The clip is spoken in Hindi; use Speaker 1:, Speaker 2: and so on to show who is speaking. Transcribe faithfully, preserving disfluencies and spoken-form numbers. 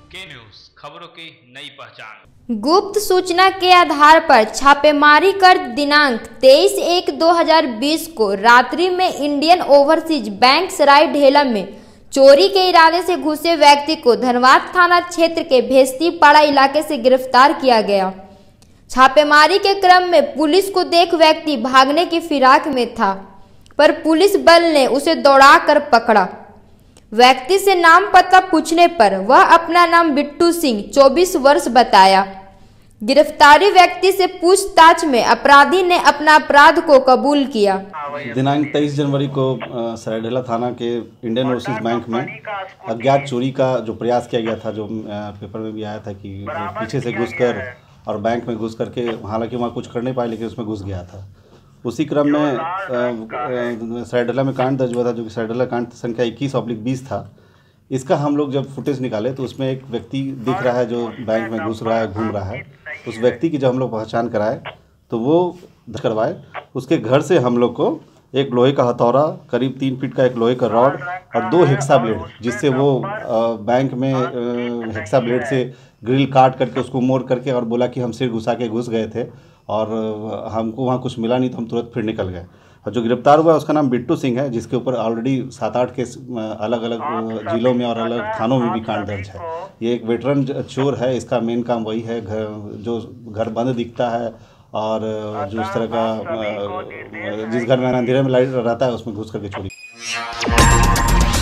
Speaker 1: के न्यूज खबरों की नई पहचान।
Speaker 2: गुप्त सूचना के आधार पर छापेमारी कर दिनांक तेईस एक दो हजार बीस को रात्रि में इंडियन ओवरसीज बैंक सराय ढेला में चोरी के इरादे से घुसे व्यक्ति को धनबाद थाना क्षेत्र के भेस्ती पाड़ा इलाके से गिरफ्तार किया गया। छापेमारी के क्रम में पुलिस को देख व्यक्ति भागने की फिराक में था, पर पुलिस बल ने उसे दौड़ा कर पकड़ा। व्यक्ति से नाम पता पूछने पर वह अपना नाम बिट्टू सिंह चौबीस वर्ष बताया। गिरफ्तारी व्यक्ति से पूछताछ में अपराधी ने अपना अपराध को कबूल किया।
Speaker 3: दिनांक तेईस जनवरी को सरायढेला थाना के इंडियन ओवरसीज बैंक में अज्ञात चोरी का जो प्रयास किया गया था, जो पेपर में भी आया था कि पीछे से घुसकर और बैंक में घुस करके, हालांकि वहाँ कुछ कर नहीं पाए लेकिन उसमें घुस गया था। उसी क्रम में सरायढेला में कांड दर्ज हुआ था, जो कि सरायढेला कांड संख्या इक्कीस ऑब्लिक बीस था। इसका हम लोग जब फुटेज निकाले तो उसमें एक व्यक्ति दिख रहा है जो बैंक में घुस रहा है, घूम रहा है। उस व्यक्ति की जब हम लोग पहचान कराए तो वो करवाए। उसके घर से हम लोग को एक लोहे का हथौड़ा, करीब तीन फीट का एक लोहे का रॉड और दो हेक्सा ब्लेड, जिससे वो बैंक में हेक्सा ब्लेड से ग्रिल काट करके उसको मोड़ करके और बोला कि हम सिर घुसा के घुस गए थे और हमको वहाँ कुछ मिला नहीं तो हम तुरंत फिर निकल गए। और जो गिरफ्तार हुआ उसका नाम बिट्टू सिंह है, जिसके ऊपर ऑलरेडी सात आठ केस अलग अलग जिलों में और अलग थानों में भी कांड दर्ज है। ये एक वेटरन चोर है। इसका मेन काम वही है, घर जो घर बंद दिखता है और जो इस तरह का जिस घर में अंधेरे में लाइट रहता है उसमें घुस करके चोरी।